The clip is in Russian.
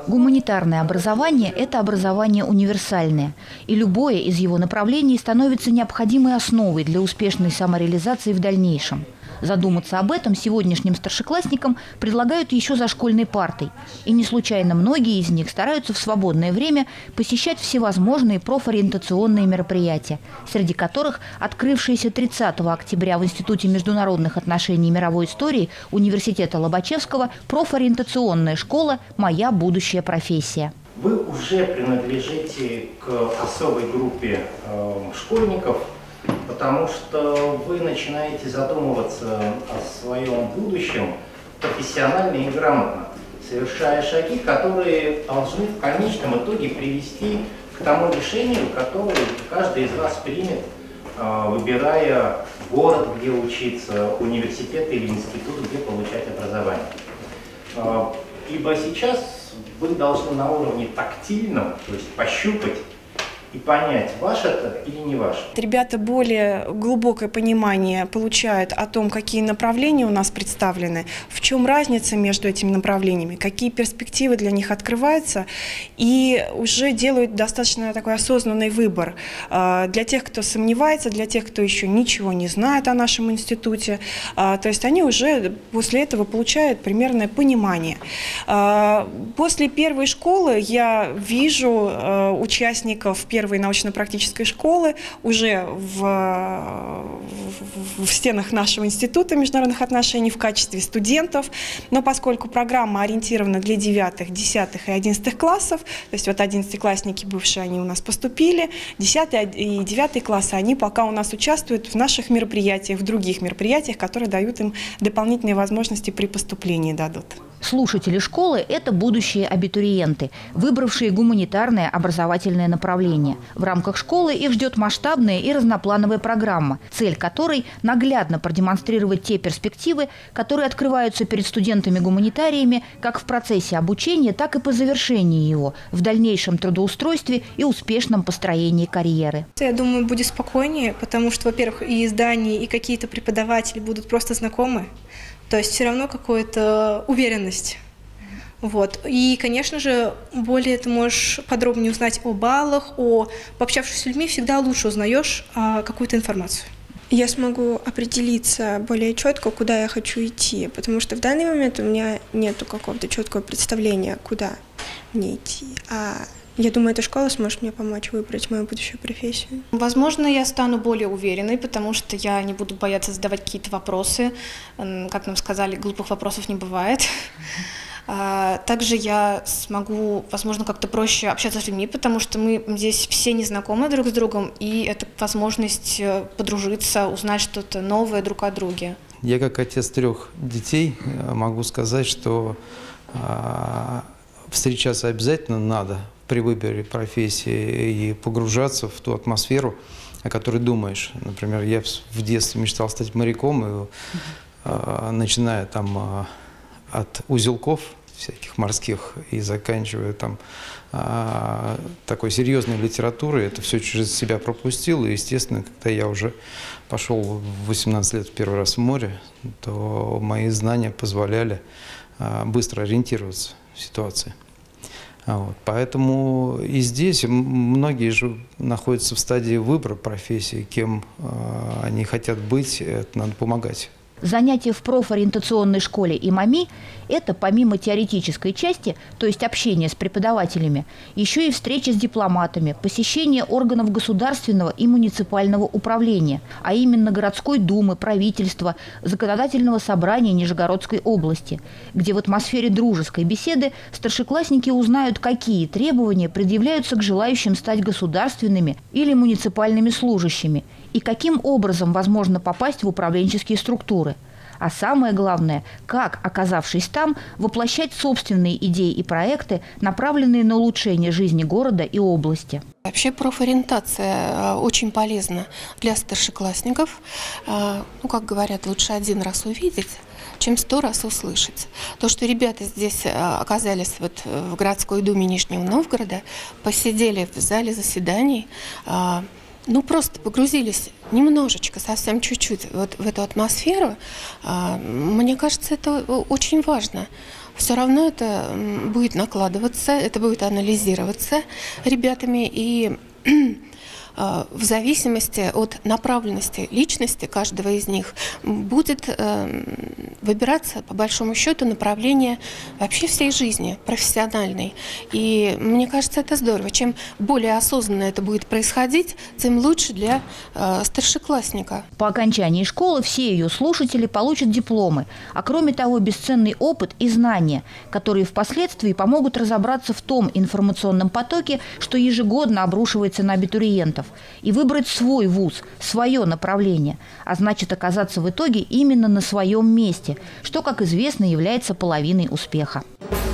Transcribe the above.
Гуманитарное образование – это образование универсальное, и любое из его направлений становится необходимой основой для успешной самореализации в дальнейшем. Задуматься об этом сегодняшним старшеклассникам предлагают еще за школьной партой. И не случайно многие из них стараются в свободное время посещать всевозможные профориентационные мероприятия, среди которых открывшаяся 30 октября в Институте международных отношений и мировой истории Университета Лобачевского профориентационная школа «Моя будущая профессия». Вы уже принадлежите к особой группе школьников, потому что вы начинаете задумываться о своем будущем профессионально и грамотно, совершая шаги, которые должны в конечном итоге привести к тому решению, которое каждый из вас примет, выбирая город, где учиться, университет или институт, где получать образование. Ибо сейчас вы должны на уровне тактильном, то есть пощупать, и понять, ваше это или не ваше. Ребята более глубокое понимание получают о том, какие направления у нас представлены, в чем разница между этими направлениями, какие перспективы для них открываются, и уже делают достаточно такой осознанный выбор. Для тех, кто сомневается, для тех, кто еще ничего не знает о нашем институте, то есть они уже после этого получают примерное понимание. После первой школы я вижу участников первой научно-практической школы уже в стенах нашего института международных отношений в качестве студентов, но поскольку программа ориентирована для 9, 10 и 11 классов, то есть вот 11-классники бывшие, они у нас поступили, 10 и 9 классы, они пока у нас участвуют в наших мероприятиях, в других мероприятиях, которые дают им дополнительные возможности при поступлении дадут. Слушатели школы – это будущие абитуриенты, выбравшие гуманитарное образовательное направление. В рамках школы их ждет масштабная и разноплановая программа, цель которой – наглядно продемонстрировать те перспективы, которые открываются перед студентами-гуманитариями как в процессе обучения, так и по завершении его, в дальнейшем трудоустройстве и успешном построении карьеры. Я думаю, будет спокойнее, потому что, во-первых, и издания, и какие-то преподаватели будут просто знакомы. То есть все равно какая-то уверенность. Вот. И, конечно же, более ты можешь подробнее узнать о баллах, пообщавшись с людьми, всегда лучше узнаешь какую-то информацию. Я смогу определиться более четко, куда я хочу идти, потому что в данный момент у меня нет какого-то четкого представления, куда мне идти. Я думаю, эта школа сможет мне помочь выбрать мою будущую профессию. Возможно, я стану более уверенной, потому что я не буду бояться задавать какие-то вопросы. Как нам сказали, глупых вопросов не бывает. Также я смогу, возможно, как-то проще общаться с людьми, потому что мы здесь все не знакомы друг с другом, и это возможность подружиться, узнать что-то новое друг о друге. Я как отец 3 детей могу сказать, что встречаться обязательно надо при выборе профессии и погружаться в ту атмосферу, о которой думаешь. Например, я в детстве мечтал стать моряком, и, начиная там от узелков всяких морских и заканчивая там такой серьезной литературой, это все через себя пропустил. И, естественно, когда я уже пошел в 18 лет первый раз в море, то мои знания позволяли быстро ориентироваться в ситуации. Вот. Поэтому и здесь многие же находятся в стадии выбора профессии, кем они хотят быть, это надо помогать. Занятия в профориентационной школе ИМАМИ – это помимо теоретической части, то есть общения с преподавателями, еще и встречи с дипломатами, посещение органов государственного и муниципального управления, а именно городской думы, правительства, законодательного собрания Нижегородской области, где в атмосфере дружеской беседы старшеклассники узнают, какие требования предъявляются к желающим стать государственными или муниципальными служащими и каким образом возможно попасть в управленческие структуры. А самое главное, как, оказавшись там, воплощать собственные идеи и проекты, направленные на улучшение жизни города и области. Вообще профориентация очень полезна для старшеклассников. Как говорят, лучше 1 раз увидеть, чем 100 раз услышать. То, что ребята здесь оказались в городской думе Нижнего Новгорода, посидели в зале заседаний, просто погрузились немножечко, совсем чуть-чуть вот в эту атмосферу, мне кажется, это очень важно. Все равно это будет накладываться, это будет анализироваться ребятами, и в зависимости от направленности личности каждого из них будет выбираться, по большому счету, направление вообще всей жизни, профессиональной. И мне кажется, это здорово. Чем более осознанно это будет происходить, тем лучше для старшеклассника. По окончании школы все ее слушатели получат дипломы, а кроме того, бесценный опыт и знания, которые впоследствии помогут разобраться в том информационном потоке, что ежегодно обрушивается на абитуриентов, и выбрать свой вуз, свое направление, а значит оказаться в итоге именно на своем месте, что, как известно, является половиной успеха.